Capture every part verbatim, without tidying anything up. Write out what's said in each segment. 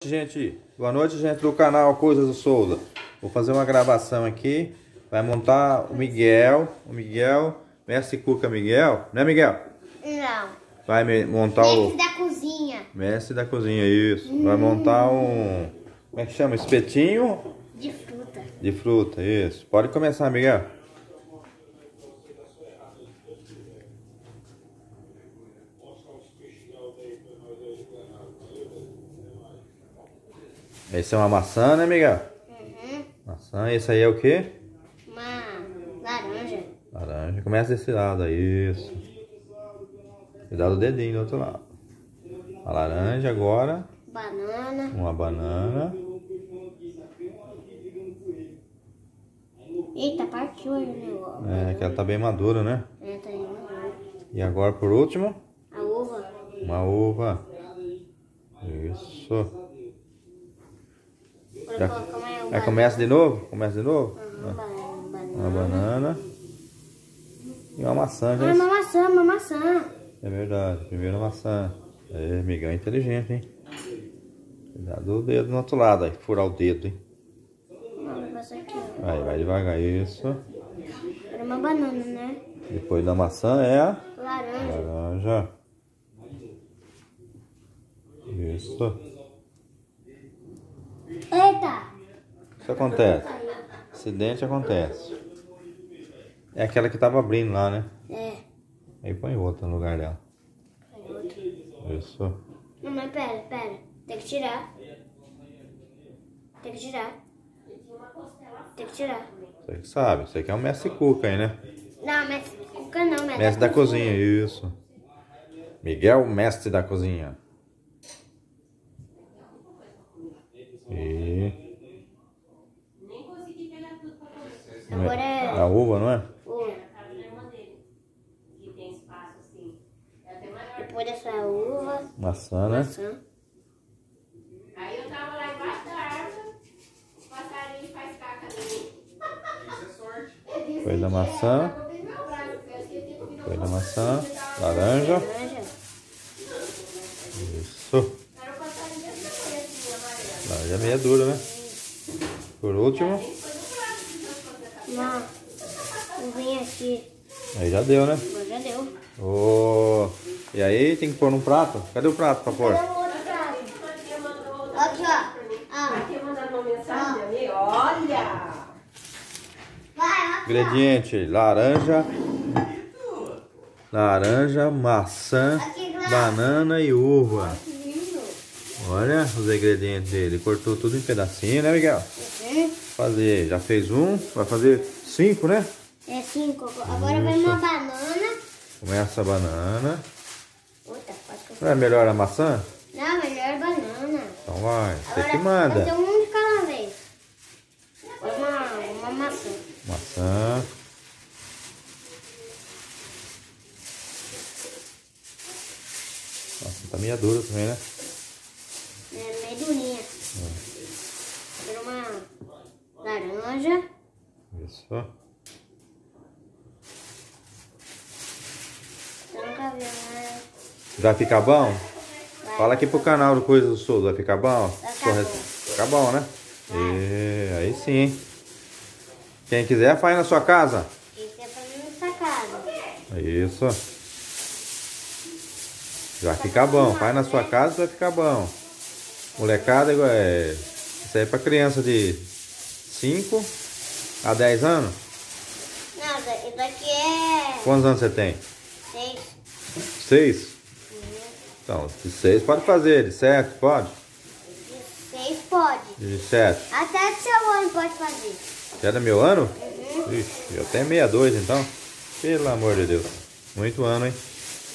Gente, boa noite, gente do canal Coisas do Souza. Vou fazer uma gravação aqui. Vai montar o Miguel. O Miguel, mestre Cuca Miguel, né, Miguel? Não. Vai montar mestre o mestre da cozinha. Mestre da cozinha, isso. Hum. Vai montar um, como é que chama? Espetinho de fruta. De fruta, isso. Pode começar, Miguel. Esse é uma maçã, né, Miguel? Uhum. Maçã. Esse aí é o quê? Uma laranja. Laranja. Começa desse lado aí, isso. Cuidado do dedinho do outro lado. A laranja agora. Banana. Uma banana. Eita, partiu aí o negócio. É, que ela tá bem madura, né? É, tá aí madura. E agora, por último? A uva. Uma uva. Isso. Já, já começa de novo? Começa de novo? Uhum, banana. Uma banana. E uma maçã, Ah, gente. uma maçã, uma maçã. É verdade. Primeiro a maçã. É, Miguel é inteligente, hein? Cuidado do dedo no outro lado, aí. Furar o dedo, hein? Vai, vai devagar, isso. Era uma banana, né? Depois da maçã é a laranja. laranja. Isso. Eita! Isso acontece. Acidente acontece. É aquela que tava abrindo lá, né? É. Aí põe outra no lugar dela. Põe outra. Isso. Não, mas pera, pera. Tem que tirar. Tem que tirar. Tem que tirar. Você que sabe. Você que é um mestre Cuca aí, né? Não, mestre Cuca não, mestre, mestre da, da cozinha. cozinha. Isso. Miguel, mestre da cozinha. E... agora é... a uva, não é? Uva. Depois dessa uva... maçã, né? Maçã. Aí eu tava lá embaixo da árvore, o passarinho faz caca nele. Isso é sorte. Depois da maçã. Depois da maçã. Laranja. Isso. Laranja é meia dura, né? Por último. Uma uvinha aqui. Aí já deu, né? Já deu. Oh. E aí tem que pôr num prato? Cadê o prato pra pôr? Cadê o outro prato? Aqui, ó. Ah. Aqui mandando uma mensagem, amiga. Olha! Vai, Ingrediente: laranja, laranja, maçã, banana e uva. Olha os ingredientes dele. Cortou tudo em pedacinho, né, Miguel? Uhum. Fazer, já fez um, vai fazer cinco, né? É cinco. Agora vai uma banana. Começa a banana. Outra, pode Não é melhor a maçã? Não, melhor banana. Então vai, você agora que manda. vai ter um de cada vez. Uma, uma maçã. Maçã. Nossa, tá meio dura também, né? É meio durinha. É. Agora uma laranja. Isso. Eu nunca vi, né? Vai ficar bom? Vai. Fala aqui pro canal do Coisa do Souza, vai ficar bom? Vai ficar bom. Ficar bom, né? E aí sim, hein? Quem quiser faz na sua casa. Quem quer fazer nessa casa. Isso. Vai ficar bom. Faz na sua casa, vai ficar bom. Molecada, é... isso aí é pra criança de cinco a dez anos. Não, isso daqui é... Quantos anos você tem? Seis. Seis? Uhum. Então, de seis pode fazer, de sete pode? De seis pode. De sete. Até do seu ano pode fazer. Já é do meu ano? Uhum. Ixi, eu tenho sessenta e dois então. Pelo amor de Deus. Muito ano, hein?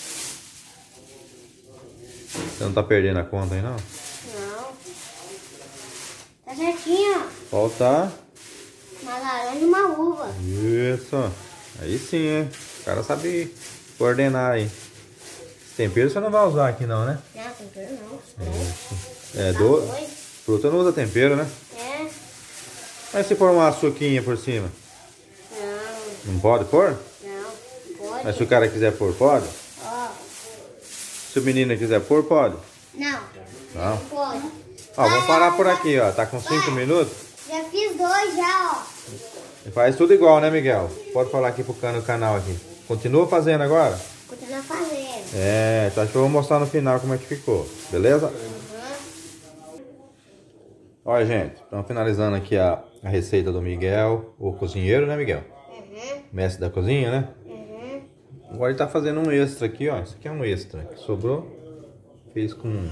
Você não tá perdendo a conta aí, não? Não. Tá certinho, ó. Falta... uma laranja e uma uva. Isso. Aí sim, hein? O cara sabe coordenar aí. Esse tempero você não vai usar aqui não, né? Não, tempero não. Isso. É, do... fruta não usa tempero, né? É. Mas se pôr uma açuquinha por cima? Não. Não pode pôr? Não. Pode. Mas se o cara quiser pôr, pode? Ó. Se o menino quiser pôr, pode? Não. Não. Não pode. Ó, vamos parar por aqui, ó. Tá com cinco minutos? Já fiz dois já, ó. E faz tudo igual, né, Miguel? Pode falar aqui pro cano, canal aqui. Continua fazendo agora? Continua fazendo. É, então acho que eu vou mostrar no final como é que ficou. Beleza? Uhum. Olha, gente. Estamos finalizando aqui a, a receita do Miguel, o cozinheiro, né, Miguel? Uhum. Mestre da cozinha, né? Uhum. Agora ele tá fazendo um extra aqui, ó. Isso aqui é um extra que sobrou. Fez com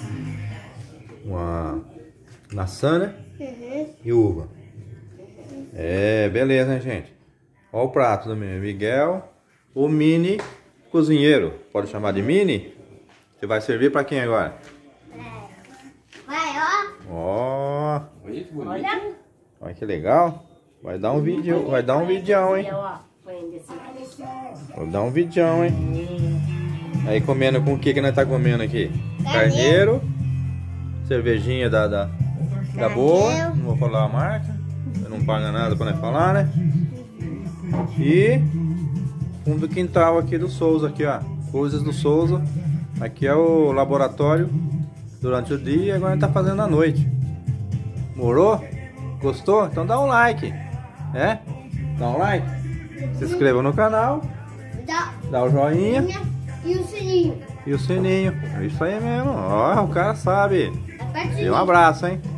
uma maçã, né? Uhum. E uva. É, beleza, hein, gente? Olha o prato do Miguel, o mini cozinheiro. Pode chamar de mini? Você vai servir pra quem agora? Vai, ó. Ó, Olha que bonito. Olha. olha que legal. Vai dar um vídeo, vai dar um vídeo, hein? Ó, põe desse. Vou dar um vídeo, hein? Aí comendo com o que que nós tá comendo aqui? Carneiro, cervejinha da, da, da boa, não vou falar a marca, não paga nada pra nós falar, né? E fundo do quintal aqui do Souza, aqui ó, coisas do Souza. Aqui é o laboratório durante o dia e agora a gente tá fazendo à noite. Morou? Gostou? Então dá um like, né? Dá um like, se inscreva no canal, Dá dá o joinha e o sininho. e o sininho. É isso aí mesmo, ó, o cara sabe. Aperte o E um sininho. abraço, hein?